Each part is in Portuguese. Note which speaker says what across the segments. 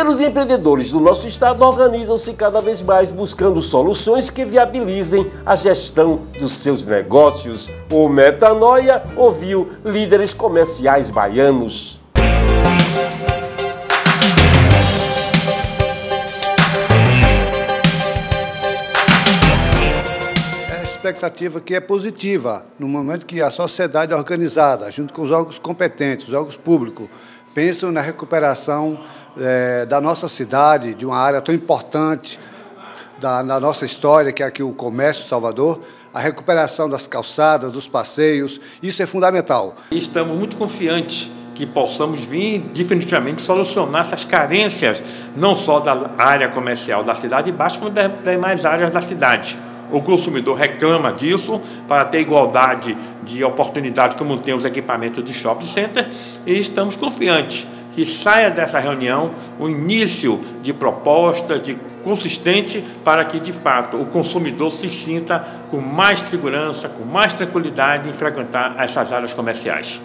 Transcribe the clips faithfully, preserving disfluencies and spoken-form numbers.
Speaker 1: Pequenos empreendedores do nosso estado organizam-se cada vez mais buscando soluções que viabilizem a gestão dos seus negócios. O Metanoia ouviu líderes comerciais baianos.
Speaker 2: A expectativa que é positiva, no momento que a sociedade organizada, junto com os órgãos competentes, os órgãos públicos, pensam na recuperação é, da nossa cidade, de uma área tão importante da, na nossa história, que é aqui o comércio de Salvador, a recuperação das calçadas, dos passeios, isso é fundamental.
Speaker 3: Estamos muito confiantes que possamos vir definitivamente solucionar essas carências, não só da área comercial da cidade baixa, como das demais áreas da cidade. O consumidor reclama disso para ter igualdade de oportunidade como tem os equipamentos de shopping center, e estamos confiantes que saia dessa reunião o início de proposta de consistente para que, de fato, o consumidor se sinta com mais segurança, com mais tranquilidade em frequentar essas áreas comerciais.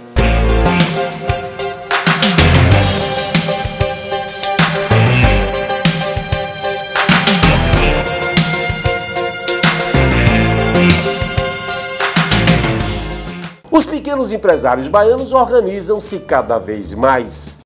Speaker 1: Os pequenos empresários baianos organizam-se cada vez mais.